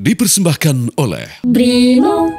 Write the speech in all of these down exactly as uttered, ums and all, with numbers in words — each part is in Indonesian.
dipersembahkan oleh Brimo.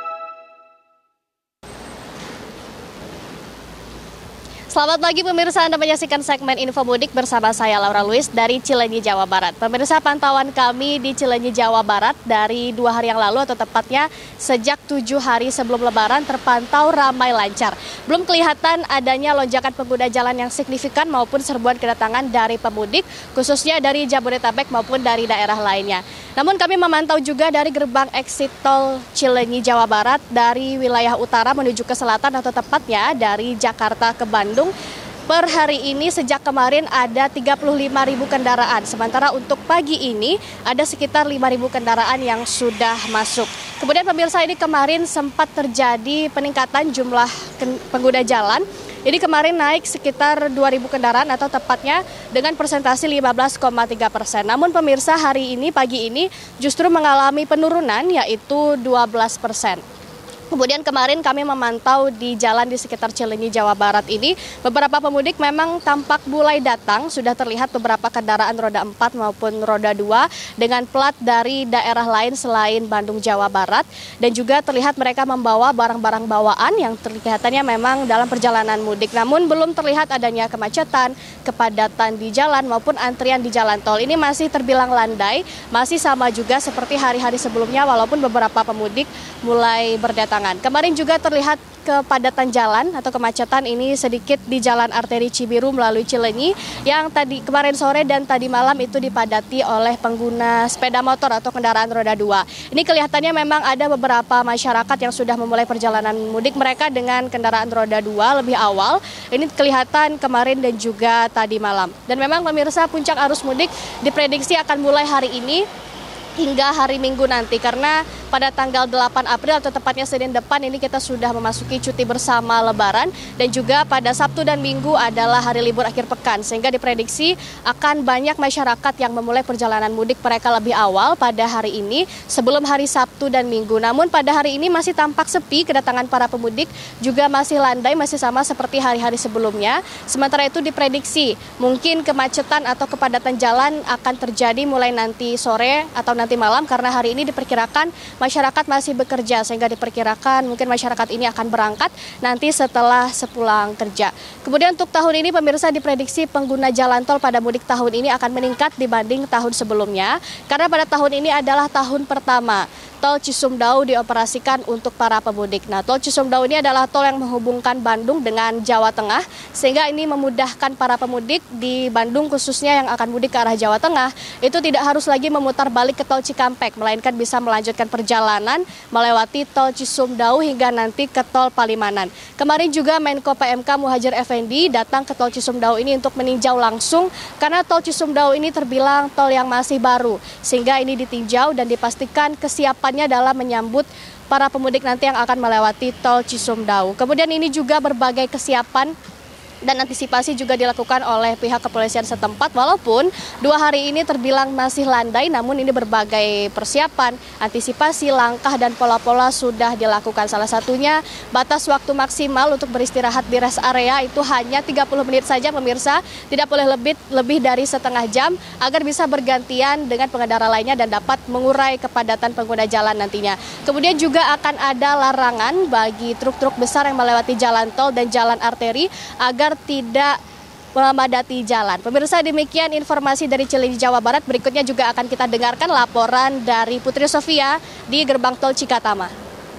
Selamat pagi pemirsa, Anda menyaksikan segmen Info Mudik bersama saya Laura Luis dari Cileunyi, Jawa Barat. Pemirsa, pantauan kami di Cileunyi, Jawa Barat dari dua hari yang lalu atau tepatnya sejak tujuh hari sebelum Lebaran terpantau ramai lancar. Belum kelihatan adanya lonjakan pengguna jalan yang signifikan maupun serbuan kedatangan dari pemudik, khususnya dari Jabodetabek maupun dari daerah lainnya. Namun kami memantau juga dari gerbang exit tol Cileunyi, Jawa Barat dari wilayah utara menuju ke selatan atau tepatnya dari Jakarta ke Bandung. Per hari ini sejak kemarin ada tiga puluh lima ribu kendaraan, sementara untuk pagi ini ada sekitar lima ribu kendaraan yang sudah masuk. Kemudian pemirsa, ini kemarin sempat terjadi peningkatan jumlah pengguna jalan. Ini kemarin naik sekitar dua ribu kendaraan atau tepatnya dengan persentase lima belas koma tiga persen. Namun pemirsa, hari ini pagi ini justru mengalami penurunan yaitu dua belas persen. Kemudian kemarin kami memantau di jalan di sekitar Cileunyi, Jawa Barat ini, beberapa pemudik memang tampak mulai datang, sudah terlihat beberapa kendaraan roda empat maupun roda dua dengan plat dari daerah lain selain Bandung, Jawa Barat. Dan juga terlihat mereka membawa barang-barang bawaan yang kelihatannya memang dalam perjalanan mudik. Namun belum terlihat adanya kemacetan, kepadatan di jalan maupun antrian di jalan tol. Ini masih terbilang landai, masih sama juga seperti hari-hari sebelumnya walaupun beberapa pemudik mulai berdatangan. Kemarin juga terlihat kepadatan jalan atau kemacetan ini sedikit di jalan arteri Cibiru melalui Cileunyi yang tadi kemarin sore dan tadi malam itu dipadati oleh pengguna sepeda motor atau kendaraan roda dua. Ini kelihatannya memang ada beberapa masyarakat yang sudah memulai perjalanan mudik mereka dengan kendaraan roda dua lebih awal. Ini kelihatan kemarin dan juga tadi malam. Dan memang pemirsa, puncak arus mudik diprediksi akan mulai hari ini hingga hari Minggu nanti, karena pada tanggal delapan April atau tepatnya Senin depan ini kita sudah memasuki cuti bersama Lebaran dan juga pada Sabtu dan Minggu adalah hari libur akhir pekan, sehingga diprediksi akan banyak masyarakat yang memulai perjalanan mudik mereka lebih awal pada hari ini sebelum hari Sabtu dan Minggu. Namun pada hari ini masih tampak sepi, kedatangan para pemudik juga masih landai, masih sama seperti hari-hari sebelumnya. Sementara itu diprediksi mungkin kemacetan atau kepadatan jalan akan terjadi mulai nanti sore atau nanti malam, karena hari ini diperkirakan masyarakat masih bekerja, sehingga diperkirakan mungkin masyarakat ini akan berangkat nanti setelah sepulang kerja. Kemudian untuk tahun ini pemirsa, diprediksi pengguna jalan tol pada mudik tahun ini akan meningkat dibanding tahun sebelumnya, karena pada tahun ini adalah tahun pertama Tol Cisumdawu dioperasikan untuk para pemudik. Nah, Tol Cisumdawu ini adalah tol yang menghubungkan Bandung dengan Jawa Tengah, sehingga ini memudahkan para pemudik di Bandung khususnya yang akan mudik ke arah Jawa Tengah, itu tidak harus lagi memutar balik ke Tol Cikampek, melainkan bisa melanjutkan perjalanan melewati Tol Cisumdawu hingga nanti ke Tol Palimanan. Kemarin juga Menko P M K Muhadjir Effendi datang ke Tol Cisumdawu ini untuk meninjau langsung, karena Tol Cisumdawu ini terbilang tol yang masih baru, sehingga ini ditinjau dan dipastikan kesiapan dalam menyambut para pemudik nanti yang akan melewati Tol Cisumdawu. Kemudian ini juga berbagai kesiapan dan antisipasi juga dilakukan oleh pihak kepolisian setempat, walaupun dua hari ini terbilang masih landai, namun ini berbagai persiapan, antisipasi, langkah dan pola-pola sudah dilakukan. Salah satunya batas waktu maksimal untuk beristirahat di rest area itu hanya tiga puluh menit saja pemirsa, tidak boleh lebih lebih dari setengah jam agar bisa bergantian dengan pengendara lainnya dan dapat mengurai kepadatan pengguna jalan nantinya. Kemudian juga akan ada larangan bagi truk-truk besar yang melewati jalan tol dan jalan arteri agar tidak memadati jalan. Pemirsa, demikian informasi dari Cileunyi, Jawa Barat. Berikutnya juga akan kita dengarkan laporan dari Putri Sofia di gerbang tol Cikatama.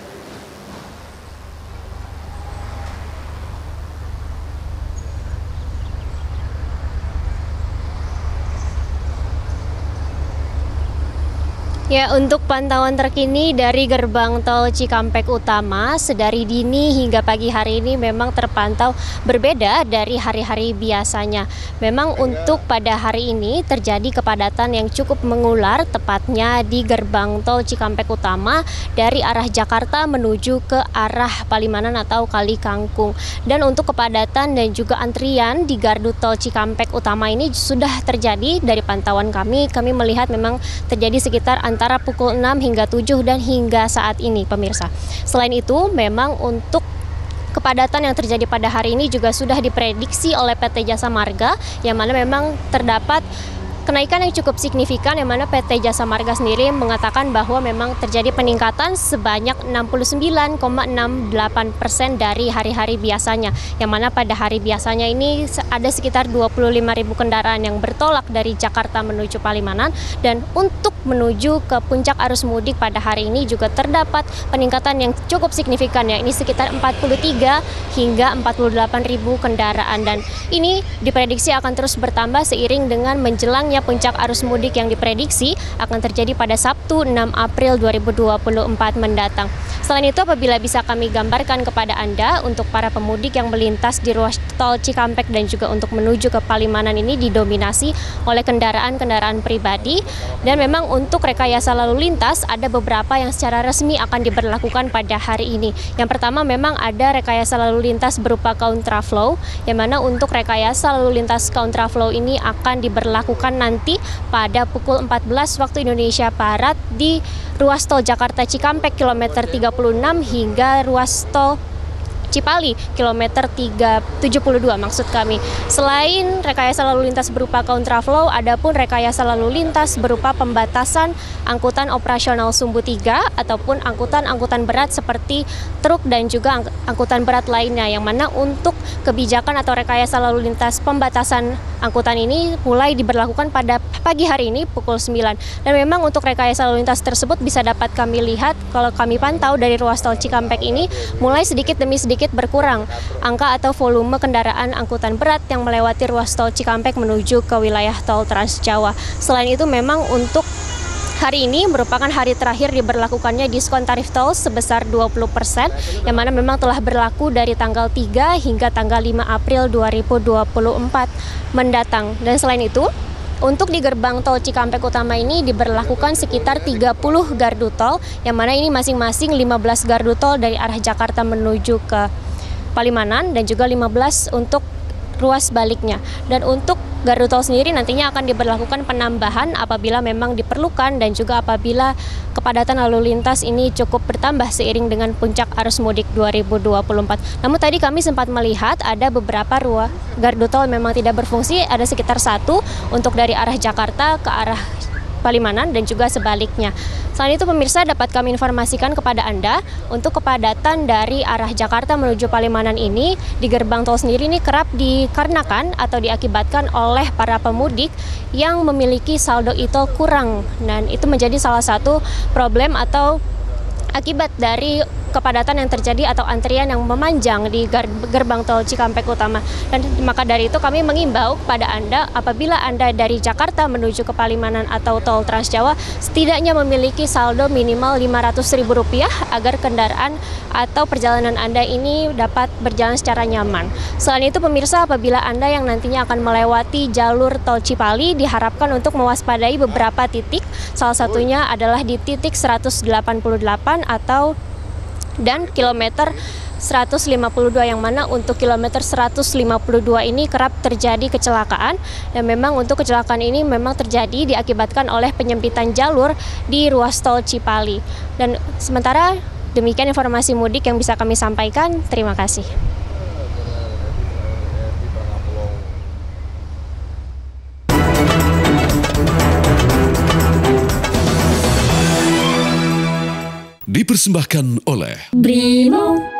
Ya, untuk pantauan terkini dari gerbang tol Cikampek Utama, sedari dini hingga pagi hari ini memang terpantau berbeda dari hari-hari biasanya. Memang untuk pada hari ini terjadi kepadatan yang cukup mengular, tepatnya di gerbang tol Cikampek Utama dari arah Jakarta menuju ke arah Palimanan atau Kali Kangkung. Dan untuk kepadatan dan juga antrian di gardu tol Cikampek Utama ini sudah terjadi dari pantauan kami. Kami melihat memang terjadi sekitar antara pukul enam hingga tujuh dan hingga saat ini pemirsa. Selain itu memang untuk kepadatan yang terjadi pada hari ini juga sudah diprediksi oleh P T Jasa Marga, yang mana memang terdapat kenaikan yang cukup signifikan, yang mana P T Jasa Marga sendiri mengatakan bahwa memang terjadi peningkatan sebanyak enam puluh sembilan koma enam delapan persen dari hari-hari biasanya, yang mana pada hari biasanya ini ada sekitar dua puluh lima ribu kendaraan yang bertolak dari Jakarta menuju Palimanan, dan untuk menuju ke puncak arus mudik pada hari ini juga terdapat peningkatan yang cukup signifikan, ya ini sekitar empat puluh tiga hingga empat puluh delapan ribu kendaraan, dan ini diprediksi akan terus bertambah seiring dengan menjelangnya puncak arus mudik yang diprediksi akan terjadi pada Sabtu enam April dua ribu dua puluh empat mendatang. Selain itu, apabila bisa kami gambarkan kepada Anda, untuk para pemudik yang melintas di ruas tol Cikampek dan juga untuk menuju ke Palimanan ini didominasi oleh kendaraan-kendaraan pribadi, dan memang untuk rekayasa lalu lintas ada beberapa yang secara resmi akan diberlakukan pada hari ini. Yang pertama, memang ada rekayasa lalu lintas berupa kontraflow, yang mana untuk rekayasa lalu lintas kontraflow ini akan diberlakukan nanti pada pukul empat belas waktu Indonesia Barat di ruas tol Jakarta Cikampek kilometer tiga puluh enam hingga ruas tol Cipali kilometer tiga tujuh puluh dua maksud kami. Selain rekayasa lalu lintas berupa kontraflow, adapun rekayasa lalu lintas berupa pembatasan angkutan operasional sumbu tiga ataupun angkutan-angkutan berat seperti truk dan juga ang angkutan berat lainnya, yang mana untuk kebijakan atau rekayasa lalu lintas pembatasan angkutan ini mulai diberlakukan pada pagi hari ini pukul sembilan. Dan memang untuk rekayasa lalu lintas tersebut bisa dapat kami lihat kalau kami pantau dari ruas tol Cikampek ini mulai sedikit demi sedikit berkurang angka atau volume kendaraan angkutan berat yang melewati ruas tol Cikampek menuju ke wilayah tol Trans Jawa. Selain itu, memang untuk hari ini merupakan hari terakhir diberlakukannya diskon tarif tol sebesar dua puluh persen, yang mana memang telah berlaku dari tanggal tiga hingga tanggal lima April dua ribu dua puluh empat mendatang. Dan selain itu, untuk di gerbang tol Cikampek Utama ini diberlakukan sekitar tiga puluh gardu tol, yang mana ini masing-masing lima belas gardu tol dari arah Jakarta menuju ke Palimanan dan juga lima belas untuk ruas baliknya. Dan untuk gardu tol sendiri nantinya akan diberlakukan penambahan apabila memang diperlukan dan juga apabila kepadatan lalu lintas ini cukup bertambah seiring dengan puncak arus mudik dua ribu dua puluh empat. Namun tadi kami sempat melihat ada beberapa ruas gardu tol memang tidak berfungsi, ada sekitar satu untuk dari arah Jakarta ke arah Palimanan dan juga sebaliknya. Selain itu, pemirsa, dapat kami informasikan kepada Anda untuk kepadatan dari arah Jakarta menuju Palimanan ini di gerbang tol sendiri ini kerap dikarenakan atau diakibatkan oleh para pemudik yang memiliki saldo e-tol kurang. Dan itu menjadi salah satu problem atau akibat dari kepadatan yang terjadi atau antrian yang memanjang di gerbang tol Cikampek Utama. Dan maka dari itu kami mengimbau kepada Anda, apabila Anda dari Jakarta menuju ke Palimanan atau tol Trans Jawa, setidaknya memiliki saldo minimal lima ratus ribu rupiah agar kendaraan atau perjalanan Anda ini dapat berjalan secara nyaman. Selain itu, pemirsa, apabila Anda yang nantinya akan melewati jalur tol Cipali, diharapkan untuk mewaspadai beberapa titik. Salah satunya adalah di titik seratus delapan puluh delapan atau dan kilometer seratus lima puluh dua, yang mana untuk kilometer seratus lima puluh dua ini kerap terjadi kecelakaan, dan memang untuk kecelakaan ini memang terjadi diakibatkan oleh penyempitan jalur di ruas tol Cipali. Dan sementara demikian informasi mudik yang bisa kami sampaikan. Terima kasih. Dipersembahkan oleh Brimo.